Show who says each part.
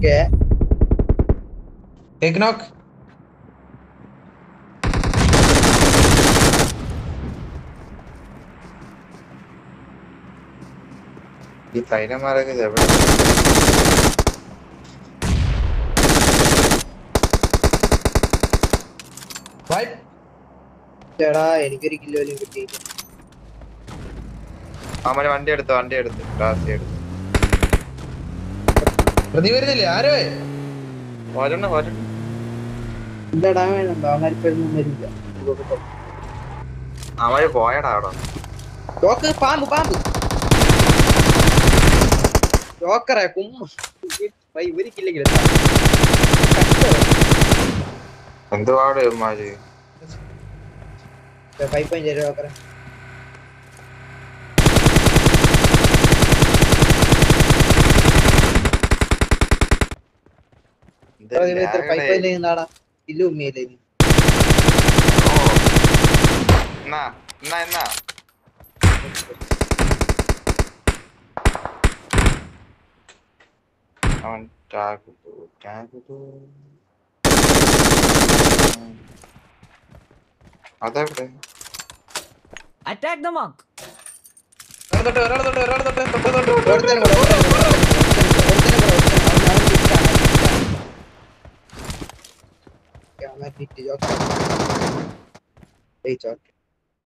Speaker 1: Okay.
Speaker 2: Take knock.
Speaker 3: ഈ പൈനന്മാരൊക്കെ ഇത് എവിടെ
Speaker 2: Wipe.
Speaker 1: ചേടാ എനിക്കൊരു കിലോ കിട്ടിയില്ല.
Speaker 3: അവന് വണ്ടി എടുത്തു ടാസി എടുത്തു
Speaker 2: പ്രതി വരുന്നില്ലേ ആരോ
Speaker 3: വരണം
Speaker 1: എന്താടാ വേണുണ്ടോ അങ്ങാരിപ്പൊന്നും വരില്ല.
Speaker 3: അവര് പോയടാ അവിടെ
Speaker 1: ജോക്ക് പാമ്പ് ജോക്കറെ കുമ്മ ഇവരിക്കില്ലെങ്കിൽ
Speaker 3: എന്തുപാട് ഇവന്മാര്
Speaker 1: 5.0 ജോക്കറെ
Speaker 3: ഇത്
Speaker 1: 5.0 എന്നാടാ ഇല്ല ഉമ്മയില്ലേ
Speaker 3: എന്നാ അവൻ ടാഗ് അതെവിടെ
Speaker 4: Attack the monk.
Speaker 2: ഒരാൾ തൊട്ട്
Speaker 1: ഒരുത്തനും കൂടെ, അവൻ ഹിറ്റ് ജോക്കറെ.